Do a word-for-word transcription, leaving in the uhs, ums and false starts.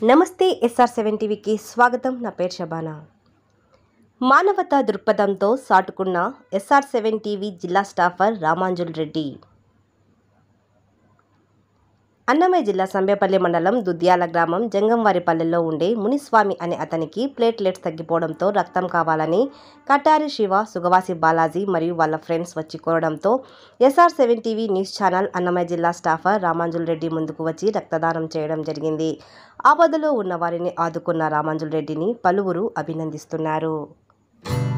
నమస్తే SR seven టీవీకి స్వాగతం. నా పేరు శబానా. మానవతా దృక్పథంతో సాటుకున్న ఎస్ఆర్ సెవెన్ టీవీ జిల్లా స్టాఫర్ రామాంజుల్ రెడ్డి. అన్నమయ్య జిల్లా సంబేపల్లి మండలం దుద్యాల గ్రామం జంగంవారిపల్లెలో ఉండే మునిస్వామి అనే అతనికి ప్లేట్లెట్స్ తగ్గిపోవడంతో రక్తం కావాలని కటారి శివ, సుగవాసి బాలాజీ మరియు వాళ్ళ ఫ్రెండ్స్ వచ్చి కోరడంతో SR seven TV news channel Annamayya జిల్లా స్టాఫర్ రామాంజుల్ రెడ్డి ముందుకు వచ్చి రక్తదానం చేయడం జరిగింది. ఆపదలో ఉన్న వారిని ఆదుకున్న రామాంజుల్ రెడ్డిని పలువురు అభినందిస్తున్నారు.